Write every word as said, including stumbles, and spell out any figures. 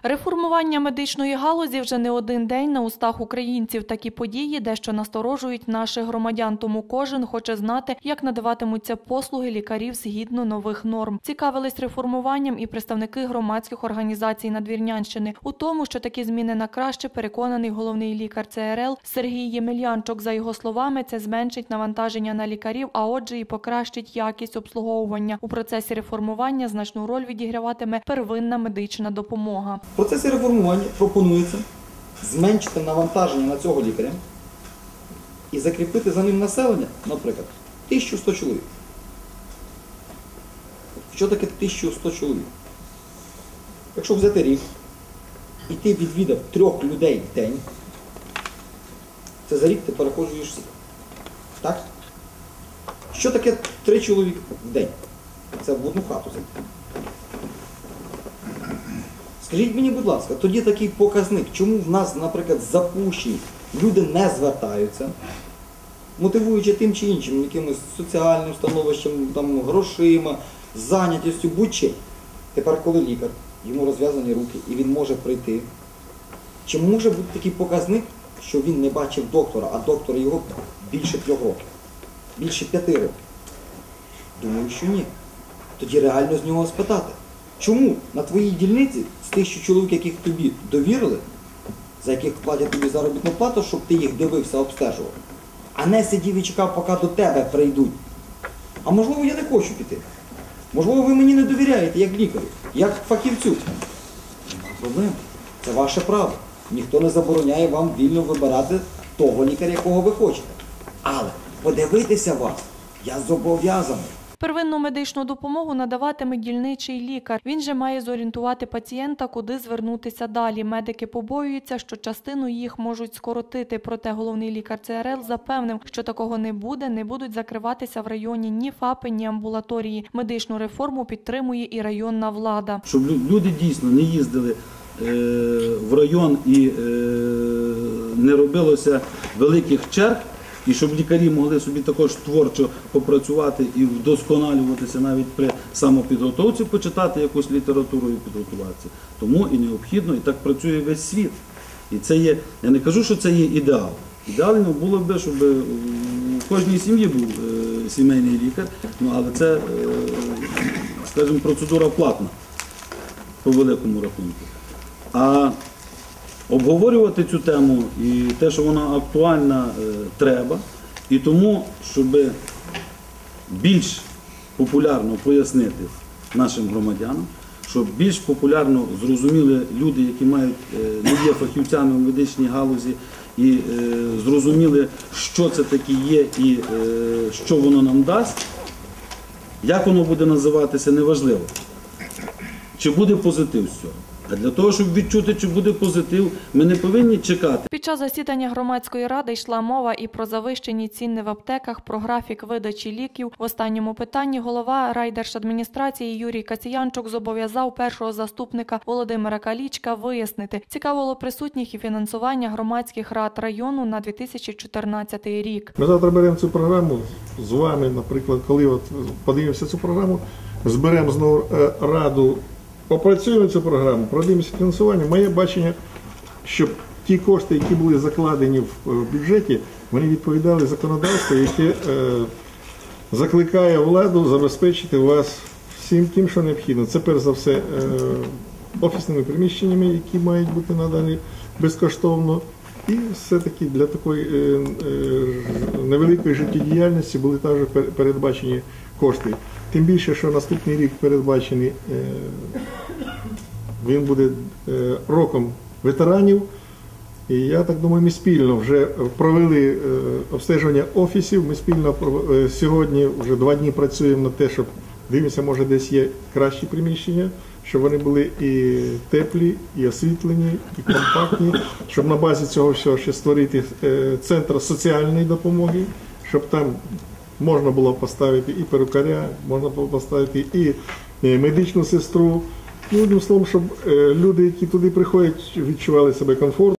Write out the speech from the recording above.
Реформування медичної галузі вже не один день на устах українців. Такі події дещо насторожують наших громадян, тому кожен хоче знати, як надаватимуться послуги лікарів згідно нових норм. Цікавились реформуванням і представники громадських організацій Надвірнянщини. У тому, що такі зміни на краще, переконаний головний лікар Це Ер Ел Сергій Ємельянчук. За його словами, це зменшить навантаження на лікарів, а отже і покращить якість обслуговування. У процесі реформування значну роль відіграватиме первинна медична допомога. В процесі реформування пропонується зменшити навантаження на цього лікаря і закріпити за ним населення, наприклад, тисячу сто чоловік. Що таке тисяча сто чоловік? Якщо взяти рік, і ти відвідав трьох людей в день, це за рік ти переходжуєш всіх. Так? Що таке три чоловіка в день? Це в одну хату зайти. Скажіть мені, будь ласка, тоді такий показник, чому в нас, наприклад, запущені, люди не звертаються, мотивуючи тим чи іншим, якимось соціальним становищем, там, грошима, зайнятістю, будь-чим. Тепер, коли лікар, йому розв'язані руки і він може прийти, чи може бути такий показник, що він не бачив доктора, а доктор його більше трьох років, більше п'яти років? Думаю, що ні. Тоді реально з нього спитати. Чому на твоїй дільниці з тисячі чоловік, яких тобі довірили, за яких платять тобі заробітну плату, щоб ти їх дивився, обстежував, а не сидів і чекав, поки до тебе прийдуть? А можливо, я не хочу піти. Можливо, ви мені не довіряєте, як лікарю, як фахівцю. Нема проблем. Це ваше право. Ніхто не забороняє вам вільно вибирати того лікаря, якого ви хочете. Але подивитися вас я зобов'язаний. Первинну медичну допомогу надаватиме дільничий лікар. Він же має зорієнтувати пацієнта, куди звернутися далі. Медики побоюються, що частину їх можуть скоротити. Проте головний лікар Це Ер Ел запевнив, що такого не буде, не будуть закриватися в районі ні ФАПи, ні амбулаторії. Медичну реформу підтримує і районна влада. Щоб люди дійсно не їздили в район і не робилося великих черг, і щоб лікарі могли собі також творчо попрацювати і вдосконалюватися навіть при самопідготовці, почитати якусь літературу і підготуватися. Тому і необхідно, і так працює весь світ. І це є, я не кажу, що це є ідеал. Ідеально було б, щоб у кожній сім'ї був сімейний лікар, ну, але це, скажімо, процедура платна по великому рахунку. А обговорювати цю тему і те, що вона актуальна, треба. І тому, щоб більш популярно пояснити нашим громадянам, щоб більш популярно зрозуміли люди, які мають, не є фахівцями в медичній галузі, і зрозуміли, що це таке є і що воно нам дасть, як воно буде називатися, неважливо. Чи буде позитив з цього? А для того, щоб відчути, чи буде позитив, ми не повинні чекати. Під час засідання громадської ради йшла мова і про завищені ціни в аптеках, про графік видачі ліків. В останньому питанні голова райдержадміністрації Юрій Касіянчук зобов'язав першого заступника Володимира Калічка вияснити, цікавило присутніх і фінансування громадських рад району на дві тисячі чотирнадцятий рік. Ми завтра беремо цю програму з вами, наприклад, коли от подивимося цю програму, зберемо знову раду, опрацюємо цю програму, продивимося фінансування. Моє бачення, щоб ті кошти, які були закладені в бюджеті, вони відповідали законодавству, яке е, закликає владу забезпечити вас всім тим, що необхідно. Це перш за все е, офісними приміщеннями, які мають бути надані безкоштовно. І все-таки для такої е, е, невеликої життєдіяльності були також передбачені кошти. Тим більше, що наступний рік передбачений, він буде роком ветеранів. І я так думаю, ми спільно вже провели обстеження офісів, ми спільно сьогодні вже два дні працюємо на те, щоб дивимося, може десь є кращі приміщення, щоб вони були і теплі, і освітлені, і компактні, щоб на базі цього всього ще створити центр соціальної допомоги, щоб там можна було поставити і перукаря, можна було поставити і медичну сестру. Ну, одним словом, щоб люди, які туди приходять, відчували себе комфортно.